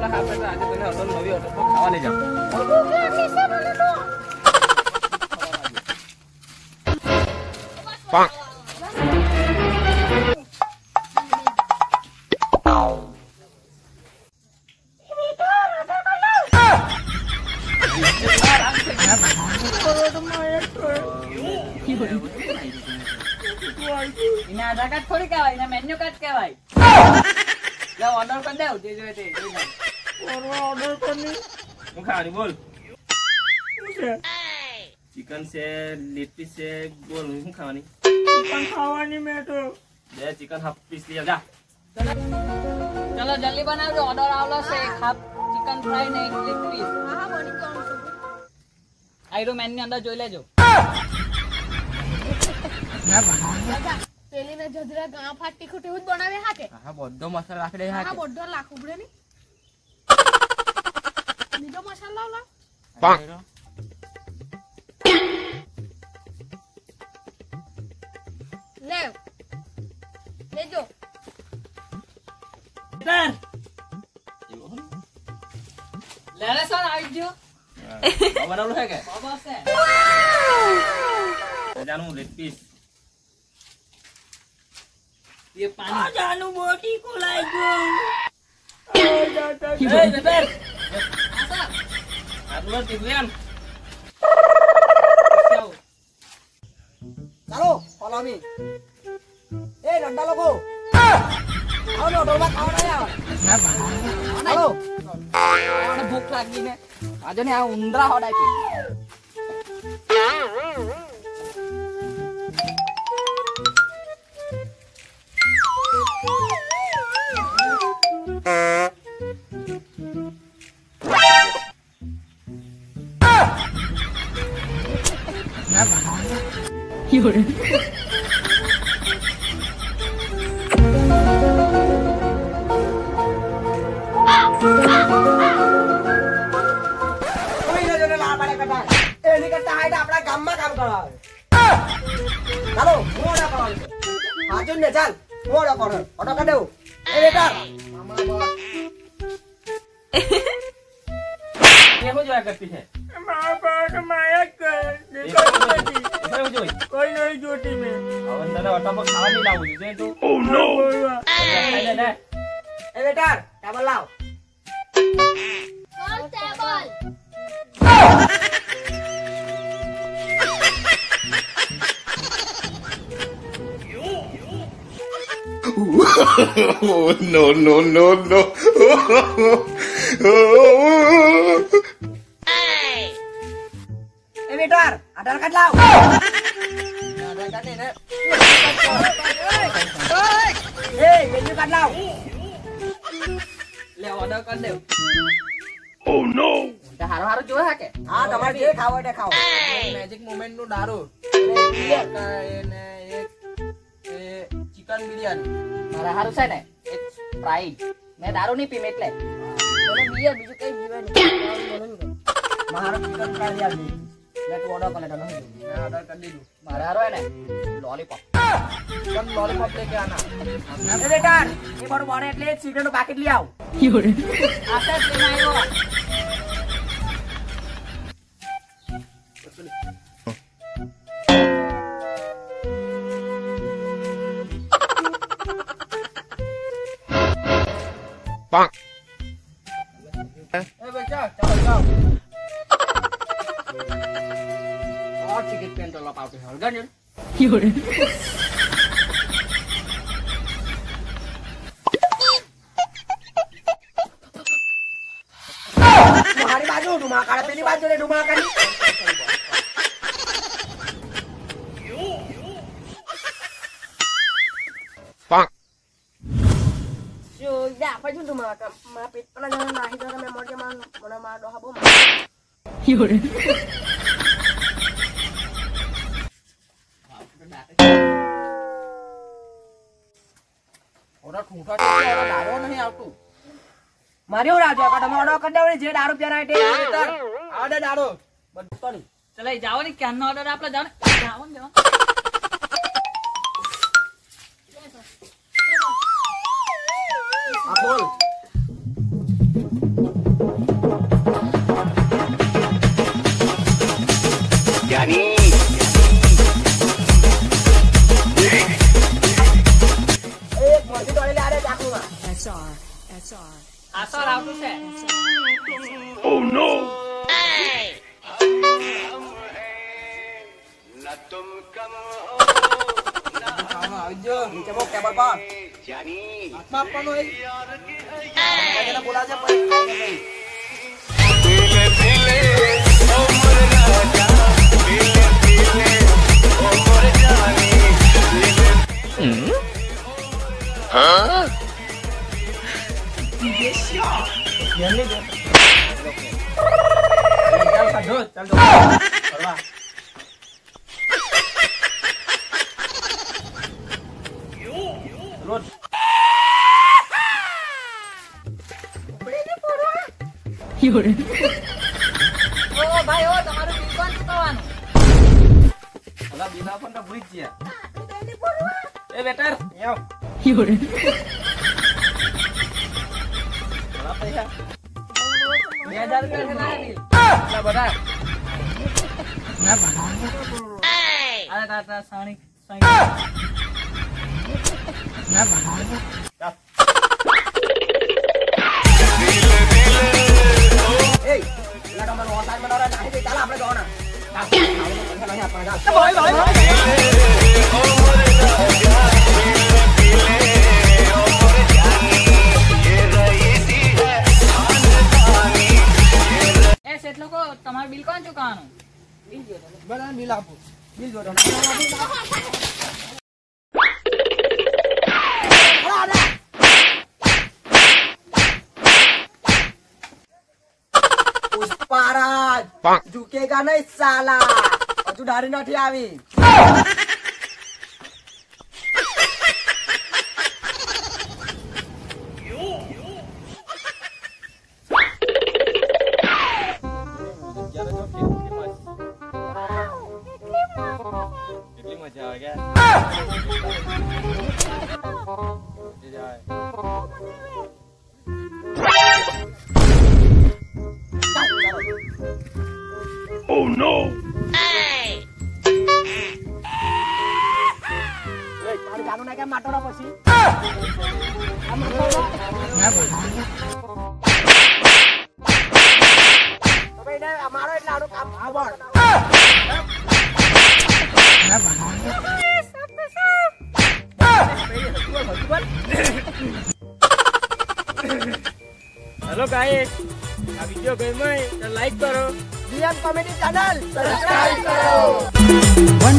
આપણે તો આજે તને હોટલ નવી હોટલ પર ખાવા લઈ જાવ. પાંચ इन्हें आधार कार्ड थोड़ी क्या भाई, इन्हें मेन्यू कार्ड क्या भाई? जब ऑर्डर कर दे उसे जो है ते और वो ऑर्डर करनी હું ખાવાની બોલ ચિકન છે લેગ પીસ છે બોલ હું ખાવાની चिकन खावानी में तो બે ચિકન હાફ પીસ લઈ જા चलो जल्दी बनाओ जो ऑर्डर आवला से हाफ चिकन फ्राई ने एक लेग पीस હા બની ગયું છે आइरो मेन्यू अंदर જોઈ લેજો પેલી ને જદરા ગાં ફાટી ખોટી એવું જ બનાવે હાકે હા બધો મસાલો રાખી દે હા બધો લાખ ઉભરે ની બીજો મસાલો લા પાંચ લે લેજો ले ले सर आई जो બનાવલું છે કે बाबा से જાનું લેગ પીસ ये पानी જાનુ મોટી કોલાઈ ગયો એ જબર આટલું તીવ્રેમ ચાલો follow me એ રંડા લોકો આવો નો ડોબા ખાવા ના આવો મને ભૂખ લાગી ને આજો ને આ ઉંદરા હોડાય પી કોઈ નજરે લા પાડે કટા એની કરતા હાઈટ આપણા ગામમાં કામ કરવા આવે ચાલો મોડા કરવાનું હાજુ ને ચાલ મોડા કરો ઓટો કાઢો એ બેટા એ હું જોયા કરતી છે माया એવું જોઈ कोई नहीं जोटी में હવે તને હોટલ પર ખાવા નહીં લાવું છે તું ઓ નો ખાઈ લે લે એ બેટા ટેબલ લાવ constable Oh, no, no, no, no. એ બેટા આધાર કાર્ડ લાવ આધાર કાર્ડ ને એ મેન્યુ કાર્ડ લાવ ले ऑर्डर कर दे ઓ નો तो हारो हारो जो है के હા તમારે જે ખાવો તે ખાઓ मैजिक मोमेंट નું દારૂ એને એક ચિકન બિરયાની મારા હારું છે ને એક ફ્રાઈડ મે દારૂ નહીં પીમ એટલે મને બીયા બીજું કઈ જીવે નહીં મારો ચિકન ફ્રાય આપી મેં તો ઓર્ડર કરી દીધો મે ઓર્ડર કરી દીધું મારા હારો હે ને લોલીપોપ ચિકન લોલીપોપ લેકે આના એ બેટા એ બડો બને એટલે સિગરેટ નું પેકેટ લઈ આવ આસે લઈને આવ્યો Bonk. ए बेटा चलो जाओ और टिकट पेन तो लपाओ के हलगा ने મારી બાજુ ડુમા કાઢે પેલી બાજુ રે ડુમા કાઢી Bonk. જો જા પાછું તું મારા પેટ પર જણા નાહી તો મેં મોટે મને માર ડોહા બહુ ઓરા ઠૂઠા છે ઓરા દારો નહીં આવતું મારી હું રાજો કાઢો તમે ઓર્ડર કરી દેવો જે દારૂ પીરા તે આડે દારો બધું ચલે જાઓ ને ક્યાંનો ઓર્ડર આપણે જાઓ ને જાઓ ને જાઓ આ બોલ Asal aku sih. aja coba kabar pak apa apa nih kita bola aja pak Hah? Oh, ભાઈ ઓ તમારું બિલકુલ ચૂકવવાનું. ઓલા બીના પણ તો ભૂલી જ ગયા. એ બેટર આવ. ઓલા પૈસા 2000 રૂપિયા છે ના બિલ. લા બડા. ના બડા. અરે તાતા સાણી ના બડા. Hey, lada mana orang time mana orang nahi deh, cala apne jaona. એ સેટ લોકો તમારું બિલ કોણ ચૂકવવાનું? Bala bill apu, bill jodoh. Pusparaj, झुकेगा नहीं साला. तू ढारी नहीं आवी. કેટલી મજા આવે કે Oh no! Mari jalan naik motor apa sih? Tapi ini amaro itu lalu kamu abon. Hello guys આ વિડિયો ગમ્યો હોય તો લાઈક કરો Dian Comedy Channel subscribe karo.